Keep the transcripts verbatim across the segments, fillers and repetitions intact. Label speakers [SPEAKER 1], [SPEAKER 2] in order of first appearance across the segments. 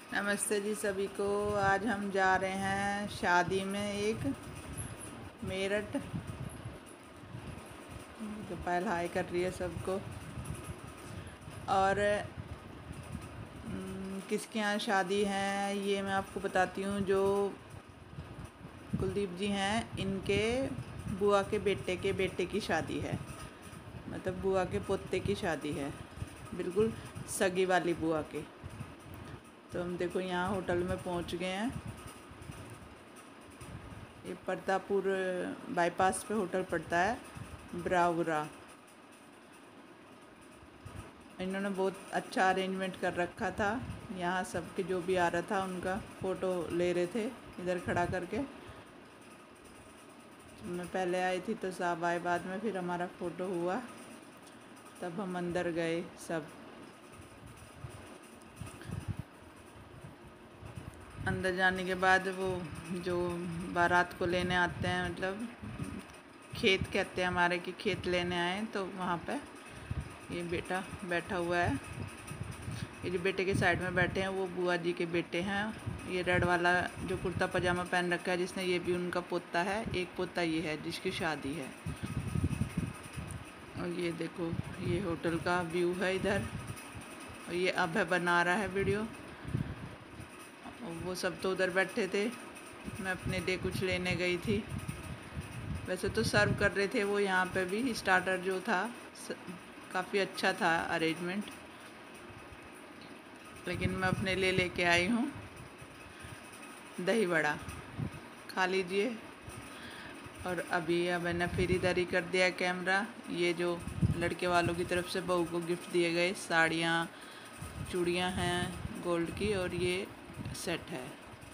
[SPEAKER 1] नमस्ते जी सभी को। आज हम जा रहे हैं शादी में, एक मेरठ। तो पहल हाय कर रही है सबको। और हम्म, किसके यहाँ शादी है ये मैं आपको बताती हूँ। जो कुलदीप जी हैं, इनके बुआ के बेटे के बेटे की शादी है। मतलब बुआ के पोते की शादी है, बिल्कुल सगी वाली बुआ के। तो हम देखो यहाँ होटल में पहुँच गए हैं। ये प्रतापपुर बाईपास पे होटल पड़ता है, ब्रावरा। इन्होंने बहुत अच्छा अरेंजमेंट कर रखा था। यहाँ सबके जो भी आ रहा था उनका फ़ोटो ले रहे थे इधर खड़ा करके। मैं पहले आई थी तो साहब आए बाद में, फिर हमारा फ़ोटो हुआ, तब हम अंदर गए सब। अंदर जाने के बाद वो जो बारात को लेने आते हैं, मतलब खेत कहते हैं हमारे कि खेत लेने आए, तो वहाँ पे ये बेटा बैठा हुआ है। ये जो बेटे के साइड में बैठे हैं वो बुआ जी के बेटे हैं। ये रेड वाला जो कुर्ता पजामा पहन रखा है जिसने, ये भी उनका पोता है। एक पोता ये है जिसकी शादी है। और ये देखो ये होटल का व्यू है इधर। और ये अब है बना रहा है वीडियो। और वो सब तो उधर बैठे थे, मैं अपने लिए कुछ लेने गई थी। वैसे तो सर्व कर रहे थे वो यहाँ पे भी। स्टार्टर जो था काफ़ी अच्छा था अरेंजमेंट, लेकिन मैं अपने लिए लेके आई हूँ दही बड़ा। खा लीजिए। और अभी अब मैंने फिर इधर ही कर दिया कैमरा। ये जो लड़के वालों की तरफ से बहू को गिफ्ट दिए गए साड़ियाँ, चूड़ियाँ हैं गोल्ड की, और ये सेट है।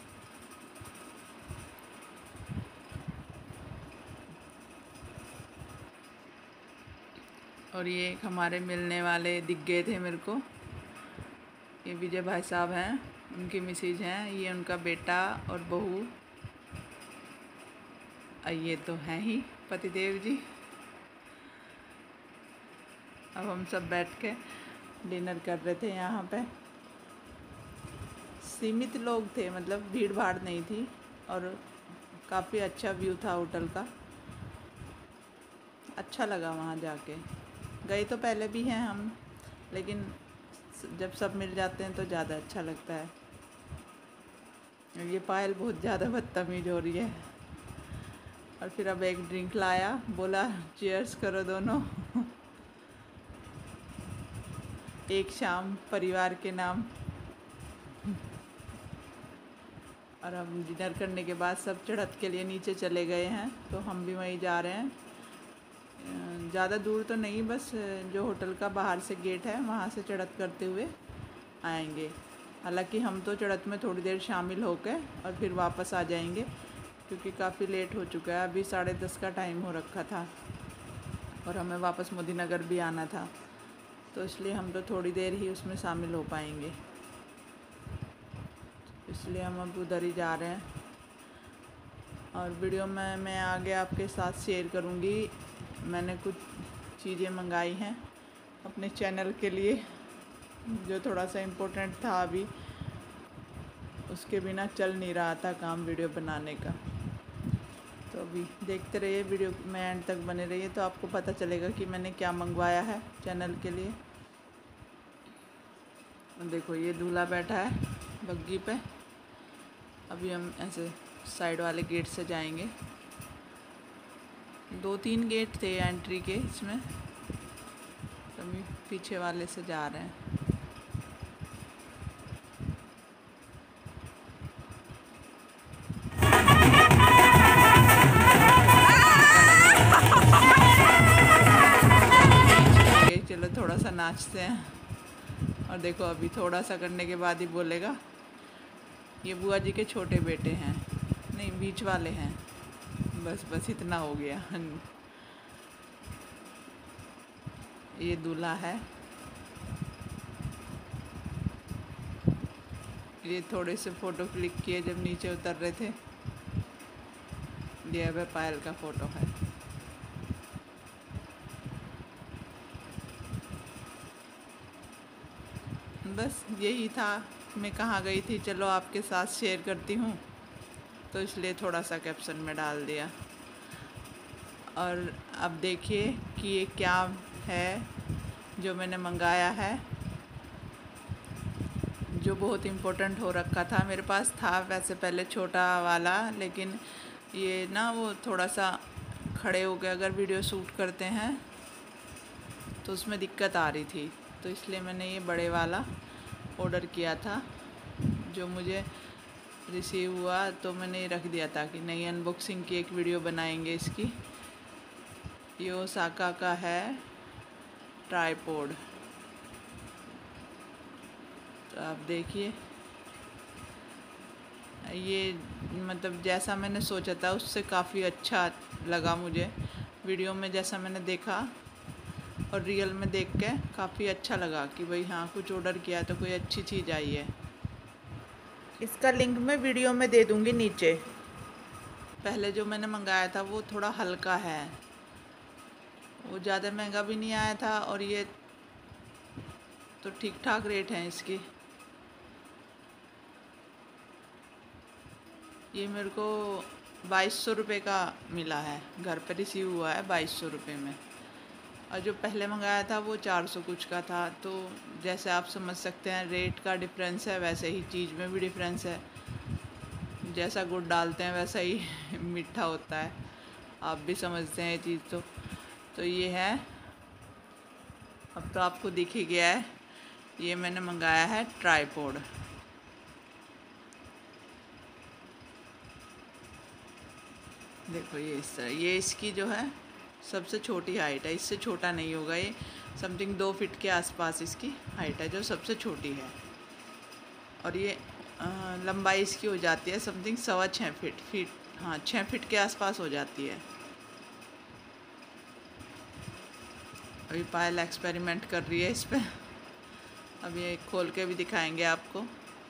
[SPEAKER 1] और ये एक हमारे मिलने वाले दिख गए थे मेरे को। ये विजय भाई साहब हैं, उनकी मिसेज हैं। ये उनका बेटा और बहू। ये तो हैं ही पतिदेव जी। अब हम सब बैठ के डिनर कर रहे थे यहाँ पे। सीमित लोग थे, मतलब भीड़ भाड़ नहीं थी। और काफ़ी अच्छा व्यू था होटल का। अच्छा लगा वहाँ जाके। गए तो पहले भी हैं हम, लेकिन जब सब मिल जाते हैं तो ज़्यादा अच्छा लगता है। ये पायल बहुत ज़्यादा बदतमीज हो रही है। और फिर अब एक ड्रिंक लाया, बोला चीयर्स करो दोनों एक शाम परिवार के नाम। और हम डिनर करने के बाद सब चढ़त के लिए नीचे चले गए हैं, तो हम भी वहीं जा रहे हैं। ज़्यादा दूर तो नहीं, बस जो होटल का बाहर से गेट है वहाँ से चढ़त करते हुए आएंगे। हालांकि हम तो चढ़त में थोड़ी देर शामिल होकर और फिर वापस आ जाएंगे, क्योंकि काफ़ी लेट हो चुका है। अभी साढ़े दस का टाइम हो रखा था और हमें वापस मोदी नगर भी आना था, तो इसलिए हम तो थोड़ी देर ही उसमें शामिल हो पाएंगे। इसलिए हम अब उधर ही जा रहे हैं। और वीडियो में मैं आगे आपके साथ शेयर करूँगी। मैंने कुछ चीज़ें मंगाई हैं अपने चैनल के लिए, जो थोड़ा सा इम्पोर्टेंट था। अभी उसके बिना चल नहीं रहा था काम वीडियो बनाने का। तो अभी देखते रहिए वीडियो में, एंड तक बने रहिए तो आपको पता चलेगा कि मैंने क्या मंगवाया है चैनल के लिए। देखो ये दूल्हा बैठा है बग्गी पे। अभी हम ऐसे साइड वाले गेट से जाएंगे। दो तीन गेट थे एंट्री के इसमें, तो अभी पीछे वाले से जा रहे हैं। चलो थोड़ा सा नाचते हैं। और देखो अभी थोड़ा सा करने के बाद ही बोलेगा। ये बुआ जी के छोटे बेटे हैं, नहीं बीच वाले हैं। बस बस इतना हो गया। ये दूल्हा है। ये थोड़े से फ़ोटो क्लिक किए जब नीचे उतर रहे थे। ये अब पायल का फ़ोटो है। बस यही था में कहाँ गई थी, चलो आपके साथ शेयर करती हूँ, तो इसलिए थोड़ा सा कैप्शन में डाल दिया। और अब देखिए कि ये क्या है जो मैंने मंगाया है, जो बहुत इम्पोर्टेंट हो रखा था। मेरे पास था वैसे पहले छोटा वाला, लेकिन ये ना वो थोड़ा सा खड़े हो के अगर वीडियो शूट करते हैं तो उसमें दिक्कत आ रही थी, तो इसलिए मैंने ये बड़े वाला ऑर्डर किया था, जो मुझे रिसीव हुआ तो मैंने रख दिया था कि नई अनबॉक्सिंग की एक वीडियो बनाएंगे इसकी। ये ओसाका का है ट्राइपॉड। तो आप देखिए, ये मतलब जैसा मैंने सोचा था उससे काफ़ी अच्छा लगा मुझे। वीडियो में जैसा मैंने देखा और रियल में देख के काफ़ी अच्छा लगा कि भाई हाँ, कुछ ऑर्डर किया तो कोई अच्छी चीज़ आई है। इसका लिंक मैं वीडियो में दे दूँगी नीचे। पहले जो मैंने मंगाया था वो थोड़ा हल्का है, वो ज़्यादा महंगा भी नहीं आया था, और ये तो ठीक ठाक रेट है इसकी। ये मेरे को बाईस सौ रुपये का मिला है, घर पर रिसीव हुआ है बाईस सौ रुपये में। और जो पहले मंगाया था वो चार सौ कुछ का था। तो जैसे आप समझ सकते हैं रेट का डिफरेंस है, वैसे ही चीज़ में भी डिफरेंस है। जैसा गुड़ डालते हैं वैसा ही मीठा होता है, आप भी समझते हैं ये चीज़। तो तो ये है, अब तो आपको दिख ही गया है, ये मैंने मंगाया है ट्राइपॉड। देखो ये इस तरह, ये इसकी जो है सबसे छोटी हाइट है, इससे छोटा नहीं होगा। ये समथिंग दो फीट के आसपास इसकी हाइट है, जो सबसे छोटी है। और ये आ, लंबाई इसकी हो जाती है समथिंग सवा छः फीट फीट हाँ छः फीट के आसपास हो जाती है। अभी पायल एक्सपेरिमेंट कर रही है इस पर, अब ये खोल के भी दिखाएंगे आपको।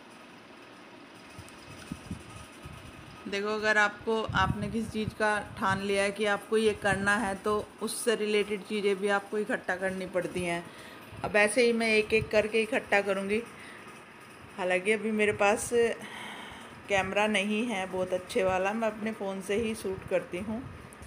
[SPEAKER 1] देखो, अगर आपको आपने किसी चीज़ का ठान लिया है कि आपको ये करना है, तो उससे रिलेटेड चीज़ें भी आपको इकट्ठा करनी पड़ती हैं। अब ऐसे ही मैं एक एक करके इकट्ठा करूँगी। हालांकि अभी मेरे पास कैमरा नहीं है बहुत अच्छे वाला, मैं अपने फ़ोन से ही शूट करती हूँ।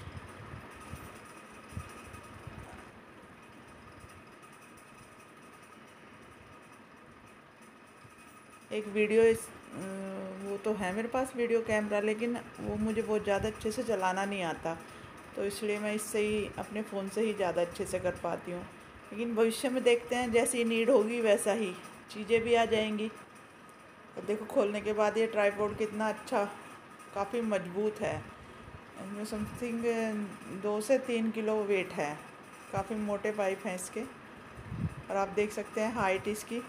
[SPEAKER 1] एक वीडियो इस वो तो है मेरे पास वीडियो कैमरा, लेकिन वो मुझे बहुत ज़्यादा अच्छे से चलाना नहीं आता, तो इसलिए मैं इससे ही अपने फ़ोन से ही ज़्यादा अच्छे से कर पाती हूँ। लेकिन भविष्य में देखते हैं, जैसी नीड होगी वैसा ही चीज़ें भी आ जाएंगी। और देखो, खोलने के बाद ये ट्राइपॉड कितना अच्छा, काफ़ी मजबूत है। इनमें समथिंग दो से तीन किलो वेट है, काफ़ी मोटे पाइप हैं इसके। और आप देख सकते हैं हाइट इसकी,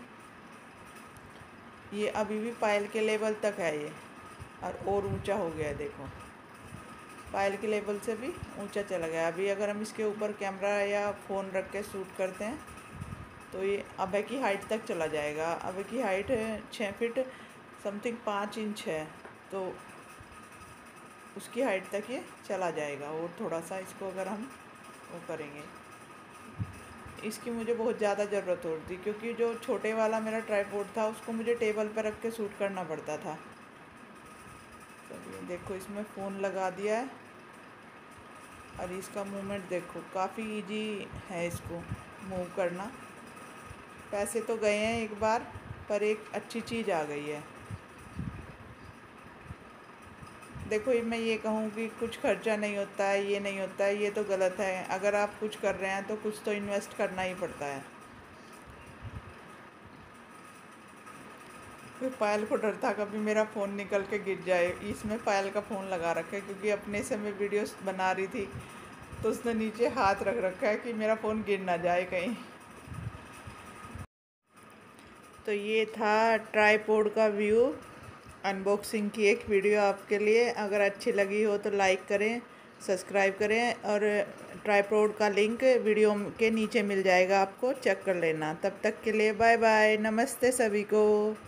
[SPEAKER 1] ये अभी भी पायल के लेवल तक है ये, और और ऊंचा हो गया है। देखो, पायल के लेवल से भी ऊंचा चला गया। अभी अगर हम इसके ऊपर कैमरा या फ़ोन रख के शूट करते हैं तो ये अबे की हाइट तक चला जाएगा। अबे की हाइट छः फीट समथिंग पाँच इंच है, तो उसकी हाइट तक ये चला जाएगा। और थोड़ा सा इसको अगर हम वो करेंगे, इसकी मुझे बहुत ज़्यादा ज़रूरत होती, क्योंकि जो छोटे वाला मेरा ट्राइपॉड था उसको मुझे टेबल पर रख के शूट करना पड़ता था। चलिए देखो, इसमें फ़ोन लगा दिया है, और इसका मूवमेंट देखो, काफ़ी इजी है इसको मूव करना। पैसे तो गए हैं एक बार, पर एक अच्छी चीज़ आ गई है। देखो, मैं ये कहूँ कि कुछ खर्चा नहीं होता है, ये नहीं होता है, ये तो गलत है। अगर आप कुछ कर रहे हैं तो कुछ तो इन्वेस्ट करना ही पड़ता है। फिर पायल को डर था कभी मेरा फ़ोन निकल के गिर जाए, इसमें पायल का फ़ोन लगा रखा है, क्योंकि अपने से मैं वीडियोस बना रही थी तो उसने नीचे हाथ रख रखा है कि मेरा फ़ोन गिर ना जाए कहीं। तो ये था ट्राइपॉड का व्यू, अनबॉक्सिंग की एक वीडियो आपके लिए। अगर अच्छी लगी हो तो लाइक करें, सब्सक्राइब करें, और ट्राइपॉड का लिंक वीडियो के नीचे मिल जाएगा, आपको चेक कर लेना। तब तक के लिए बाय बाय, नमस्ते सभी को।